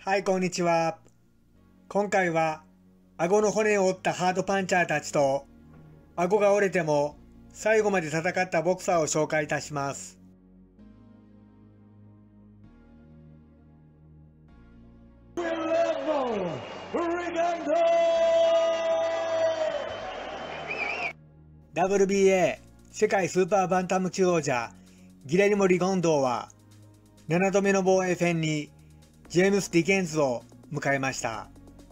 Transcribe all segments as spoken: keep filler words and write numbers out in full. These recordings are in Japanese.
はい、こんにちは。今回は、顎の骨を折ったハードパンチャーたちと、顎が折れても最後まで戦ったボクサーを紹介いたします。ダブリュービーエー 世界スーパーバンタム級王者ギレルモ・リゴンドーはななどめの防衛戦にジェームス・ディケンズを迎えました。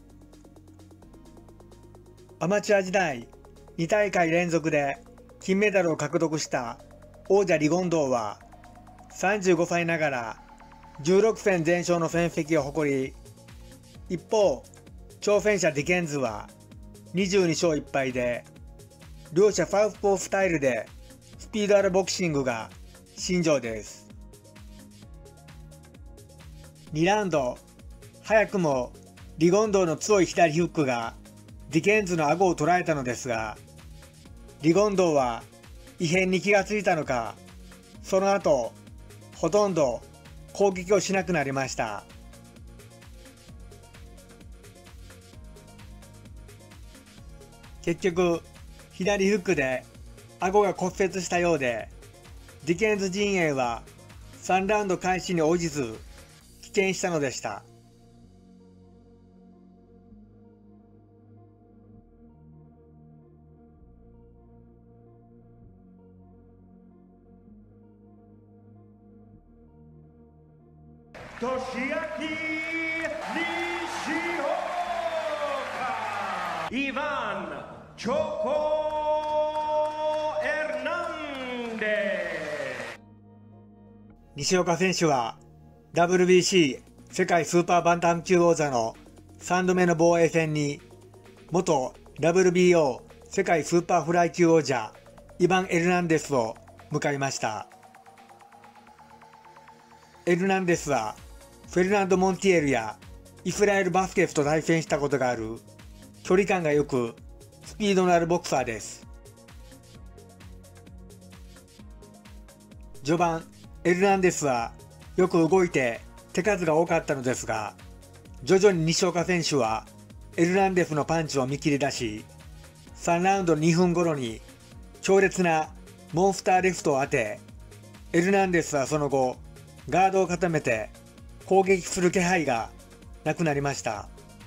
アマチュア時代に大会連続で金メダルを獲得した王者リゴンドーはさんじゅうごさいながらじゅうろくせん全勝の戦績を誇り、一方挑戦者ディケンズはにじゅうにしょういっぱいで、両者サウスポースタイルでスピードあるボクシングが身上です。にラウンド、早くもリゴンドーの強い左フックがディケンズの顎を捉えたのですが、リゴンドーは異変に気がついたのか、その後ほとんど攻撃をしなくなりました。結局左フックで顎が骨折したようで、ディケンズ陣営はさんラウンド開始に応じず棄権したのでした。 俊明西岡イヴァン・チョコ・エルナンデス。 西岡選手は ダブリュービーシー 世界スーパーバンタム級王座のさんどめの防衛戦に元 ダブリュービーオー 世界スーパーフライ級王者イヴァン・エルナンデスを迎えました。エルナンデスはフェルナンド・モンティエルやイスラエル・バスケスと対戦したことがある距離感が良くスピードのあるボクサーです。序盤エルナンデスはよく動いて手数が多かったのですが、徐々に西岡選手はエルナンデスのパンチを見切り出し、さんラウンドにふん頃に強烈なモンスターレフトを当て、エルナンデスはその後ガードを固めて攻撃する気配がなくなりました。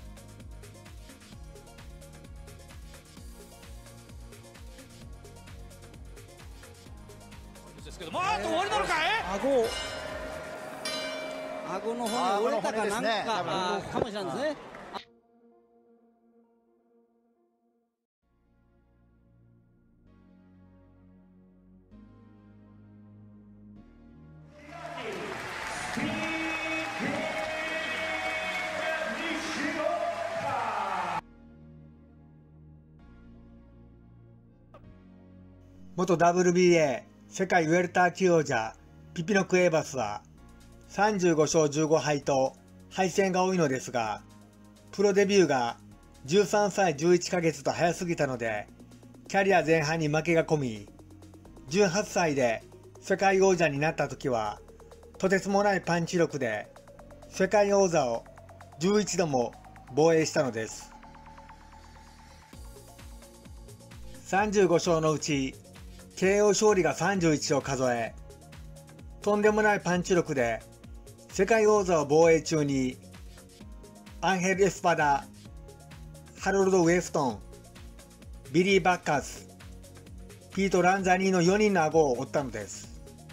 ですけど、まあ、あと終わりなのかい？ 顎顎の骨折れたかなんか、ね、あかもしれないですね。 元 ダブリュービーエー 世界ウェルター級王者ピピノ・クエバスはさんじゅうごしょうじゅうごはいと敗戦が多いのですが、プロデビューがじゅうさんさいじゅういっかげつと早すぎたのでキャリア前半に負けが込み、じゅうはっさいで世界王者になった時はとてつもないパンチ力で世界王座をじゅういちども防衛したのです。さんじゅうごしょうのうちケーオー 勝利がさんじゅういちを数え、とんでもないパンチ力で世界王座を防衛中にアンヘル・エスパダ、ハロルド・ウェストン、ビリー・バッカス、ピート・ランザニーのよにんの顎を折ったのです。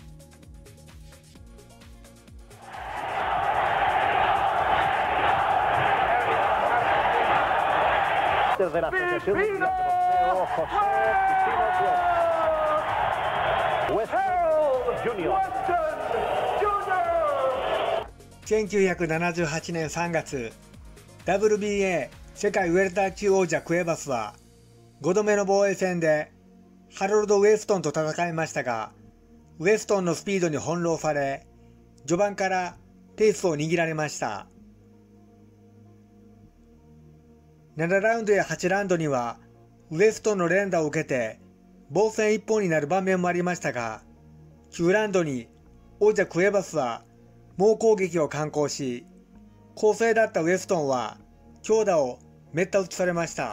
せんきゅうひゃくななじゅうはちねんさんがつ、ダブリュービーエー 世界ウェルター級王者クエバスはごどめの防衛戦でハロルド・ウェストンと戦いましたが、ウェストンのスピードに翻弄され、序盤からペースを握られました。ななラウンドやはちラウンドにはウェストンの連打を受けて防戦一本になる場面もありましたが、きゅうラウンドに王者クエバスは猛攻撃を敢行し、 攻勢だったウエストンは強打をめった打ちされました。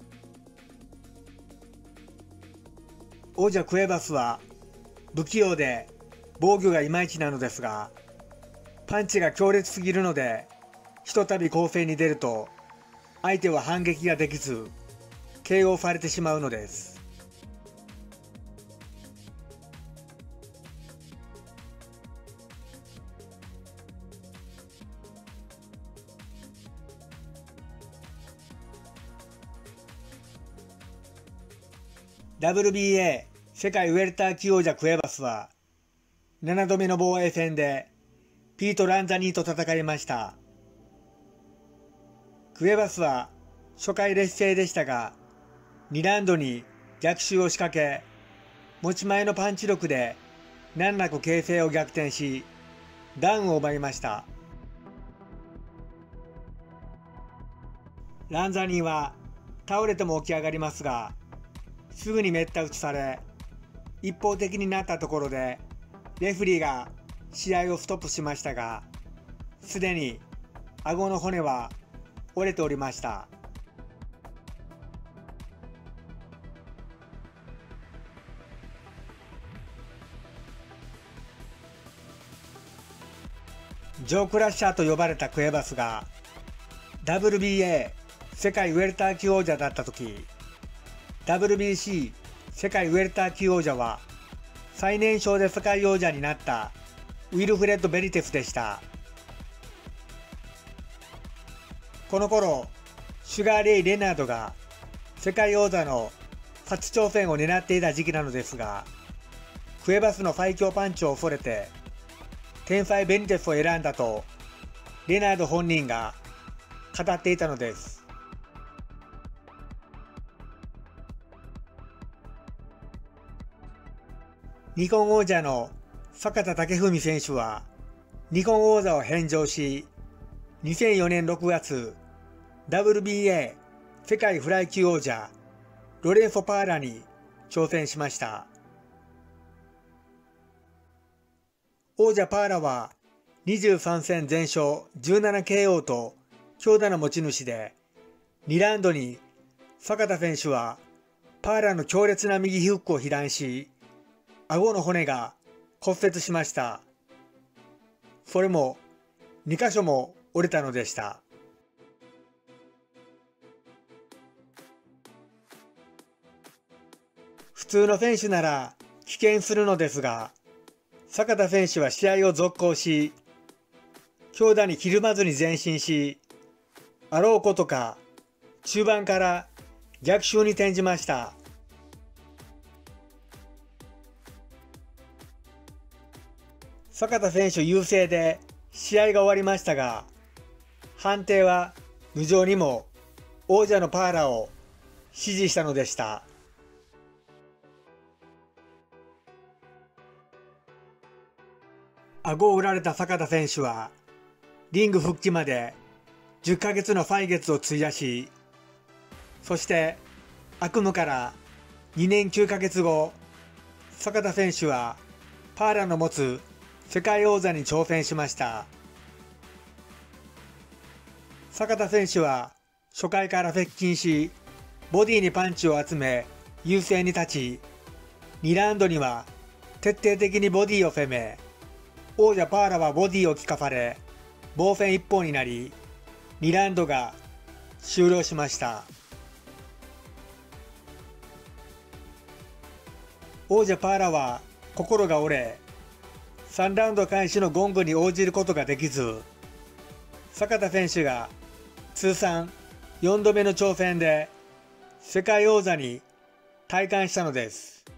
王者クエバスは不器用で防御がいまいちなのですが、パンチが強烈すぎるので、ひとたび攻勢に出ると相手は反撃ができず ケーオー されてしまうのです。ダブリュービーエー 世界ウェルター級王者クエバスはななどめの防衛戦でピート・ランザニーと戦いました。クエバスは初回劣勢でしたが、にラウンドに逆襲を仕掛け、持ち前のパンチ力で難なく形勢を逆転し、ダウンを奪いました。ランザニーは倒れても起き上がりますが、すぐにめった打ちされ、一方的になったところでレフェリーが試合をストップしましたが、すでに顎の骨は折れておりました。ジョークラッシャーと呼ばれたクエバスが ダブリュービーエー 世界ウェルター級王者だった時、ダブリュービーシー 世界ウェルター級王者は最年少で世界王者になったウィルフレッド・ベリテスでした。この頃、シュガーレイ・レナードが世界王座の初挑戦を狙っていた時期なのですが、クエバスの最強パンチを恐れて天才ベニテスを選んだとレナード本人が語っていたのです。日本王者の坂田武史選手は日本王座を返上し、にせんよねんろくがつ ダブリュービーエー 世界フライ級王者ロレンソ・パーラに挑戦しました。王者パーラはにじゅうさんせん全勝 じゅうななケーオー と強打の持ち主で、にラウンドに坂田選手はパーラの強烈な右フックを被弾し、顎の骨が骨折しました。それもにかしょも折れたのでした。普通の選手なら棄権するのですが、坂田選手は試合を続行し、強打にひるまずに前進し、あろうことか中盤から逆襲に転じました。坂田選手優勢で試合が終わりましたが、判定は無情にも王者のパーラを支持したのでした。顎を折られた坂田選手はリング復帰までじゅっかげつの歳月を費やし、そして悪夢からにねんきゅうかげつご、坂田選手はパーラの持つ世界王座に挑戦しました。坂田選手は初回から接近し、ボディにパンチを集め優勢に立ち、にラウンドには徹底的にボディを攻め、王者パーラはボディを効かされ防戦一方になり、にラウンドが終了しました。王者パーラは心が折れ、さんラウンド開始のゴングに応じることができず、坂田選手が通算よんどめの挑戦で世界王座に戴冠したのです。